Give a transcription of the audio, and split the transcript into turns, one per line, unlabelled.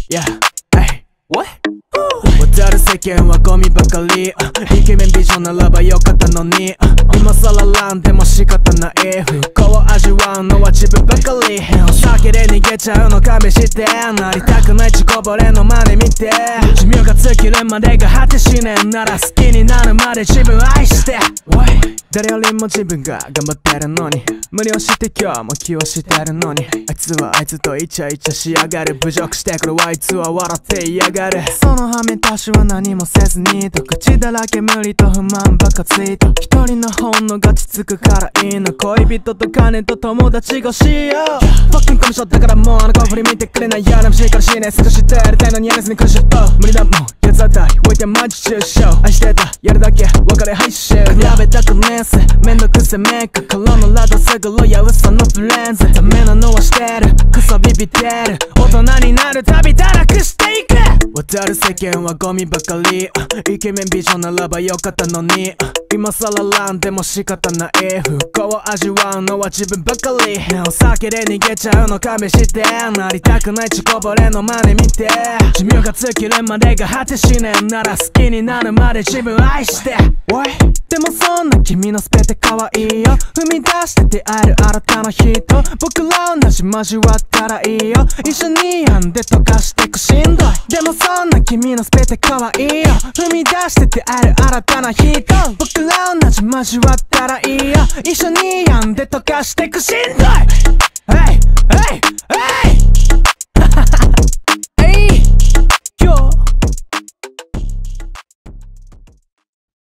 Yeah, hey, what? 渡る世間はゴミばかりイケメン美女ならばよかったのに今さら乱でも仕方ない不幸を味わうのは自分ばかり酒で逃げちゃうの勘弁してなりたくない血こぼれの真似見て寿命が尽きるまでが果てしねんなら好きになるまで自分愛して誰よりも自分が頑張ってるのに無理をして今日も気をしてるのにあいつはあいつとイチャイチャしやがる侮辱してくるあいつは笑っていやがるその反面私は何もせずにと口だらけ無理と不満ばかついた一人の本能がちつくからいいの恋人と金と友達がしよう Fucking コミショだからもうあの子振り見てくれないやらしいからしねえ少し照れたいのにやめずに苦しむ無理だもんやつ当たり置いてマジ中傷愛してたやるだけ別れ配信比べたくねえせめんどくせめかからのラドセグロや嘘のフレンズダメなのはしてるクソビビってる大人になるたび堕落していく渡る世間はゴミばかりイケメン美女ならばよかったのに今さら乱でも仕方ない不幸を味わうのは自分ばかりお酒で逃げちゃうの勘弁してなりたくない血こぼれの真似見て寿命が尽きるまでが果てしねんなら好きになるまで自分愛してでもそんな君のすべて可愛いよ踏み出して出会える新たな人僕ら同じ交わったらいいよ一緒に病んで溶かしてくしんどいでもそんな君のすべて可愛いよ踏み出して出会える新たな人僕ら同じ交わったらいいよ一緒に病んで溶かしてくしんどい Hey, hey, hey